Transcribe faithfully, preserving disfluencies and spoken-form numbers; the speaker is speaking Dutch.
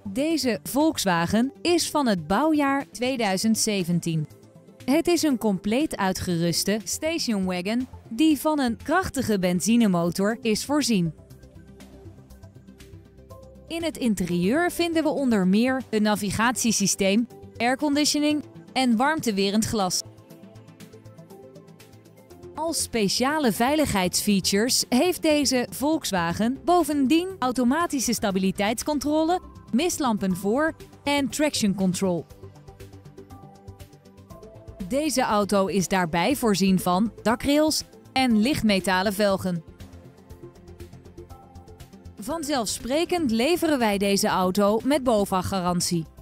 Deze Volkswagen is van het bouwjaar tweeduizend zeventien. Het is een compleet uitgeruste stationwagon die van een krachtige benzinemotor is voorzien. In het interieur vinden we onder meer een navigatiesysteem, airconditioning en warmtewerend glas. Als speciale veiligheidsfeatures heeft deze Volkswagen bovendien automatische stabiliteitscontrole, mistlampen voor en traction control. Deze auto is daarbij voorzien van dakrails en lichtmetalen velgen. Vanzelfsprekend leveren wij deze auto met BOVAG-garantie.